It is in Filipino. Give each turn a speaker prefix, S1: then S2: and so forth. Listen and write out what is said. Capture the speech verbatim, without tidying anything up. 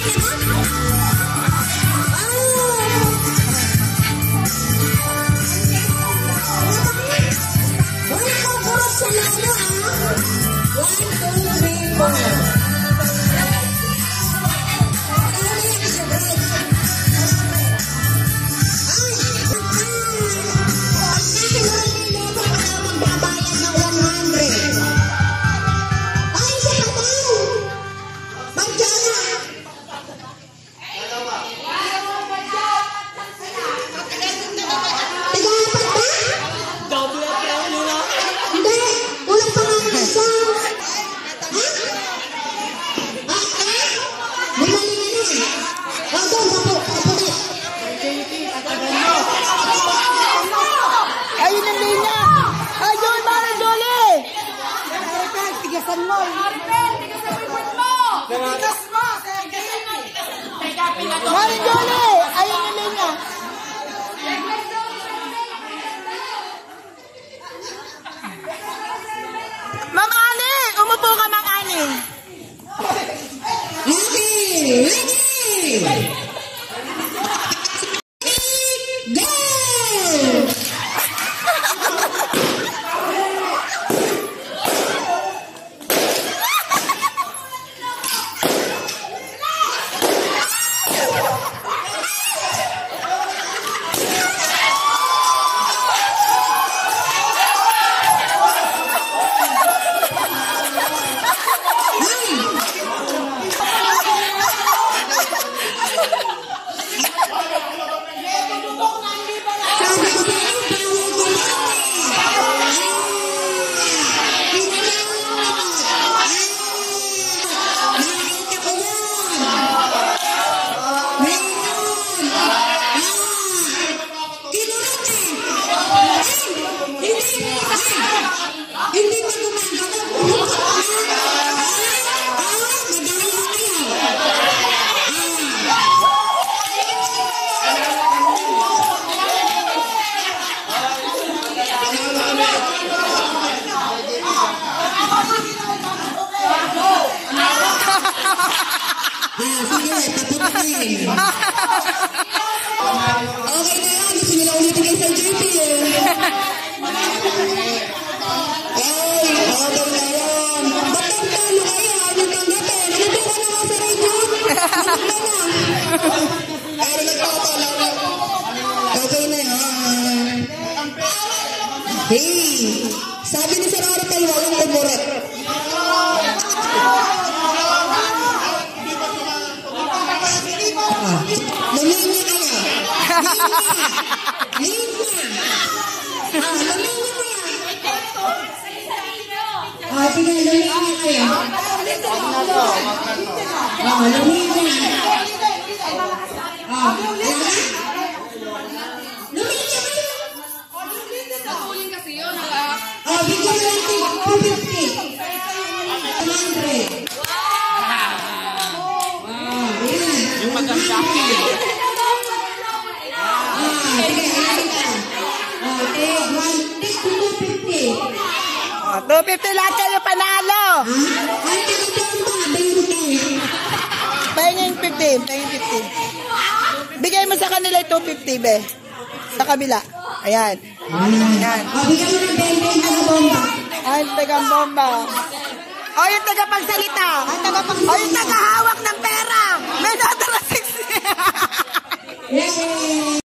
S1: Maring Jolly! Ayun yung linya. Ma'am Ani! Umupo ka, Ma'am Ani.
S2: Okay! Ready! Okay na yan. Gusto nila ulitin kayo sa J P eh. Ay, okay na yan. Ba't ang talo kayo? Anong tanggapin? Ano ba ka naman sa radio? Ano ba na? Ay, nagpapala na. Okay na yan. Hey, sabi ni Sir Arpel, walang kumurot. Luminya kayo. Linya. Ah, luminya kayo. Ah, sige, luminya kayo. Ah, luminya. Ah, luminya kayo. Ah, bigyan natin two fifty. one hundred.
S1: Yung maganda. two fifty lahat kayo panalo. Pahingin fifty. Pahingin fifty. Bigay mo sa kanila two fifty, be. Sa kabila. Ayan. Ayan.
S2: Bigyan mo ng bente na bomba.
S1: Ay, tagang bomba. O, yung tagapagsalita. O, yung tagahawak ng pera. May natara six.